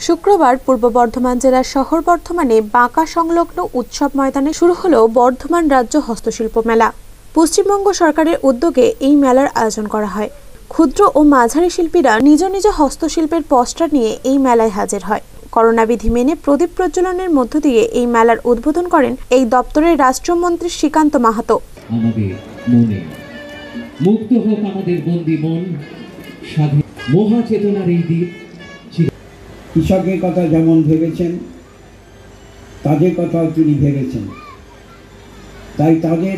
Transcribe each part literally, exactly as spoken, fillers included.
শুক্রবার পূর্ব বর্ধমান জেলার শহর বর্ধমানে বাঁকা সংলগ্ন উৎসব ময়দানে শুরু হলো বর্ধমান রাজ্য হস্তশিল্প মেলা। পশ্চিমবঙ্গ সরকারের উদ্যোগে এই মেলার আয়োজন করা হয়। ক্ষুদ্র ও মাঝারি শিল্পীরা নিজ নিজ হস্তশিল্পের পোস্টার নিয়ে এই মেলায় হাজির হয়। করোনা বিধি মেনে প্রদীপ প্রজ্বলনের মধ্য দিয়ে এই মেলার উদ্বোধন করেন এই দপ্তরের রাষ্ট্রমন্ত্রী শ্রীকান্ত মাহাতো। আমাদের মনে মুক্ত হোক আমাদের বন্দী মন, স্বাধীন মহা চেতনার এই দ্বীপ। কৃষকের কথা যেমন ভেবেছেন, তাদের কথাও তিনি ভেবেছেন। তাই তাদের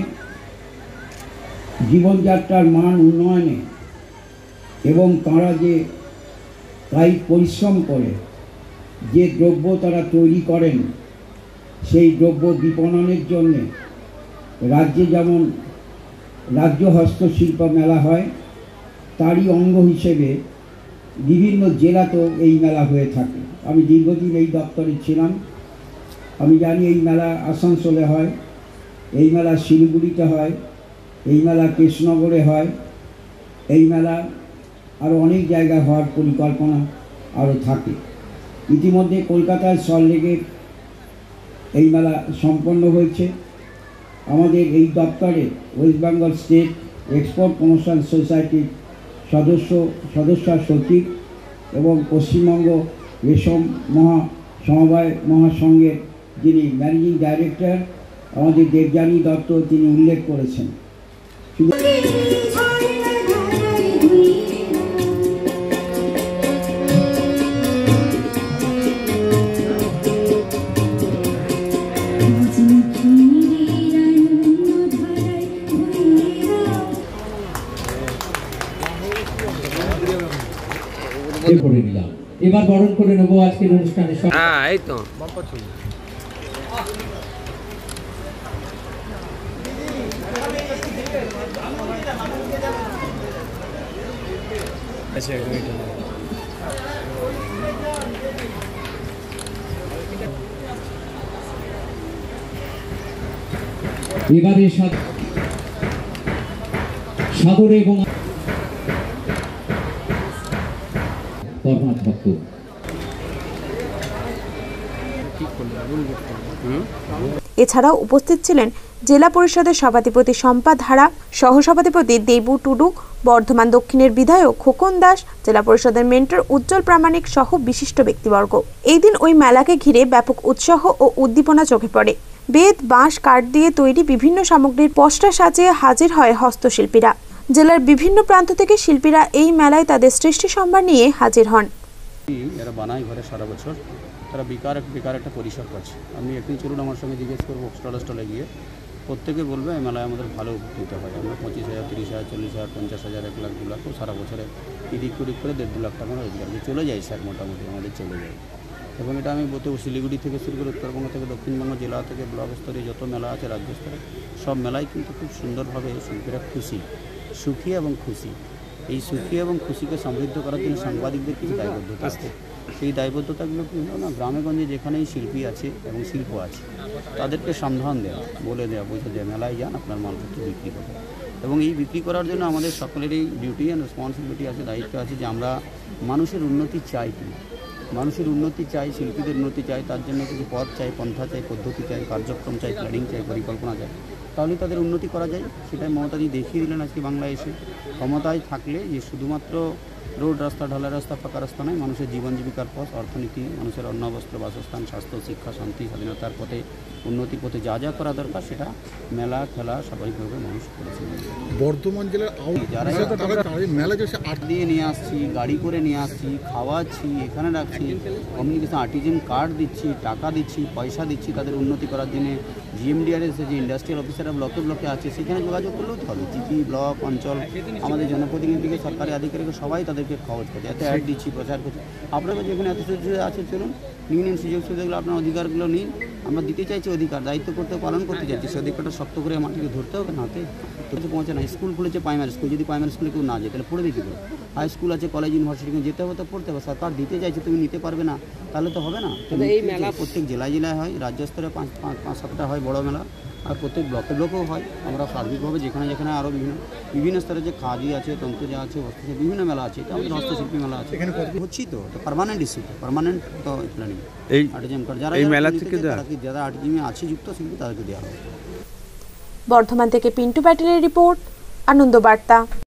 জীবনযাত্রার মান উন্নয়নে এবং তারা যে কায়িক পরিশ্রম করে যে দ্রব্য তারা তৈরি করেন, সেই দ্রব্য বিপণনের জন্যে রাজ্যে যেমন রাজ্য হস্তশিল্প মেলা হয়, তারই অঙ্গ হিসেবে বিভিন্ন জেলাতেও এই মেলা হয়ে থাকে। আমি দীর্ঘদিন এই দপ্তরে ছিলাম, আমি জানি এই মেলা আসানসোলে হয়, এই মেলা শিলিগুড়িতে হয়, এই মেলা কৃষ্ণনগরে হয়, এই মেলা আরও অনেক জায়গায় হওয়ার পরিকল্পনা আরও থাকে। ইতিমধ্যে কলকাতায় সল্টলেকে এই মেলা সম্পন্ন হয়েছে। আমাদের এই দপ্তরে West Bengal State Export Promotion সোসাইটির সদস্য সদস্য সচিব এবং পশ্চিমবঙ্গ রেশম মহা সমবায় মহাসংঘের যিনি ম্যানেজিং ডাইরেক্টর আমাদের দেবযানী দত্ত, তিনি উল্লেখ করেছেন। করে নিলাম, এবার বরণ করে নেবো আজকের অনুষ্ঠানে। হ্যাঁ, এই তো এবারে সাদরে এবং এছাড়াও উপস্থিত ছিলেন জেলা পরিষদের সভাধিপতি শম্পা ধারা, সহসভাধিপতি দেবু টুডু, বর্ধমান দক্ষিণের বিধায়ক খোকন দাস, জেলা পরিষদের মেন্টর উজ্জ্বল প্রামাণিক সহ বিশিষ্ট ব্যক্তিবর্গ। এই দিন ওই মেলাকে ঘিরে ব্যাপক উৎসাহ ও উদ্দীপনা চোখে পড়ে। বেত, বাঁশ, কাঠ দিয়ে তৈরি বিভিন্ন সামগ্রীর পোস্টার সাজিয়ে হাজির হয় হস্তশিল্পীরা। জেলার বিভিন্ন প্রান্ত থেকে শিল্পীরা এই মেলায় তাদের সৃষ্টি সম্ভার নিয়ে হাজির হন। এরা বানায় ঘরে সারা বছর, তারা বেকার বেকার একটা পরিসর পাচ্ছে। আপনি একদিন চলুন আমার সঙ্গে জিজ্ঞেস করবো স্টলে স্টলে গিয়ে, প্রত্যেকে বলবে এই মেলায় আমাদের ভালো উপকৃত হয়। আমরা পঁচিশ হাজার তিরিশ হাজার চল্লিশ হাজার পঞ্চাশ হাজার এক লাখ দু লাখ সারা বছরে ইদিক কুদিক করে দেড় দু লাখ টাকা রোজগার চলে যায় স্যার, মোটামুটি আমাদের চলে যায়। এবং এটা আমি বলতে শিলিগুড়ি থেকে শুরু করে উত্তরবঙ্গ থেকে দক্ষিণবঙ্গ জেলা থেকে ব্লক স্তরে যত মেলা আছে রাজ্য স্তরে সব মেলায় কিন্তু খুব সুন্দরভাবে শিল্পীরা খুশি, সুখী এবং খুশি। এই সুখী এবং খুশিকে সমৃদ্ধ করার জন্য সাংবাদিকদের কিছু দায়বদ্ধতা আছে। সেই দায়বদ্ধতাগুলো কী হলো না, গ্রামেগঞ্জে যেখানেই শিল্পী আছে এবং শিল্প আছে তাদেরকে সন্ধান দেওয়া, বলে দেওয়া, বুঝে দেওয়া মেলায় যান আপনার মালপত্র বিক্রি করতে। এবং এই বিক্রি করার জন্য আমাদের সকলেরই ডিউটি অ্যান্ড রেসপন্সিবিলিটি আছে, দায়িত্ব আছে যে আমরা মানুষের উন্নতি চাই কি, মানুষের উন্নতি চাই, শিল্পীদের উন্নতি চাই, তার জন্য কিছু পথ চাই, পন্থা চাই, পদ্ধতি চাই, কার্যক্রম চাই, প্ল্যানিং চাই, পরিকল্পনা চাই, তাহলে তাদের উন্নতি করা যায়। সেটাই মমতাজি দেখিয়ে দিলেন আজকে বাংলায় এসে। ক্ষমতায় থাকলে যে শুধুমাত্র রোড রাস্তা, ঢালা রাস্তা, ফাঁকা রাস্তা নয়, মানুষের জীবন জীবিকার পথ, অর্থনীতি, মানুষের অন্ন বস্ত্র বাসস্থান, স্বাস্থ্য, শিক্ষা, শান্তি, স্বাধীনতার পথে, উন্নতির পথে যা যা করা দরকার সেটা মেলা খেলা স্বাভাবিকভাবে মানুষ করেছে। বর্ধমান জেলার যারা মেলা আট দিয়ে নিয়ে আসছি, গাড়ি করে নিয়ে আসছি, খাওয়াচ্ছি, এখানে রাখছি, কমিউনিকেশন আর্টিজেন কার্ড দিচ্ছি, টাকা দিচ্ছি, পয়সা দিচ্ছি তাদের উন্নতি করার জন্য। জিএমডিআরএস যে ইন্ডাস্ট্রিয়াল অফিসাররা ব্লকে ব্লকে আছে সেখানে যোগাযোগ করলেও তো হবে। জিপি, ব্লক, অঞ্চল, আমাদের জনপ্রতিনিধিকে, সরকারি আধিকারিক সবাই তাদেরকে খবর করছে, এত অ্যাড দিচ্ছি, প্রচার করছি। আপনারা যেখানে এত সুযোগ সুবিধা আছে চলুন, নিন নিন সুযোগ সুবিধাগুলো, আপনার অধিকারগুলো নিন। আমরা দিতে চাইছি অধিকার, দায়িত্ব করতে পালন করতে চাইছি, সে অধিকারটা শক্ত করে মাটিকে ধরতে হবে, না হাতে পৌঁছে না। স্কুল খুলেছে প্রাইমারি স্কুল, যদি প্রাইমারি স্কুলে কেউ না যায় তাহলে পড়বে কী করে? হাই স্কুল আছে, কলেজ, ইউনিভার্সিটি যেতে হবে তো পড়তে হবে। সরকার দিতে চাইছে, তুমি নিতে পারবে না, তাহলে তো হবে না। এই মেলা প্রত্যেক জেলায় জেলায় হয়, রাজ্য স্তরে পাঁচ পাঁচ সাতটা হয় বড় মেলা, আর প্রত্যেক ব্লকে ব্লকেও হয়। আমরা সার্বিকভাবে যেখানে যেখানে আরও বিভিন্ন বিভিন্ন স্তরে যে খাদি আছে, তন্তুজা আছে, হস্ত বিভিন্ন মেলা আছে, এটা আমাদের হস্তশিল্পী মেলা আছে, এখানে কত হচ্ছি তো এটা পার্মানেন্ট ইস্যু, পার্মানেন্ট তো প্ল্যানিং এই আর্টিজেম কার্ড যারা এই যারা মেলা নিতে থেকে চায়, দেয়া? তারা কি যারা আর্টিজেমে আছে যুক্ত শিল্পী তাদেরকে দেওয়া হবে। বর্ধমান থেকে পিন্টু প্যাটেলের রিপোর্ট, আনন্দ বার্তা।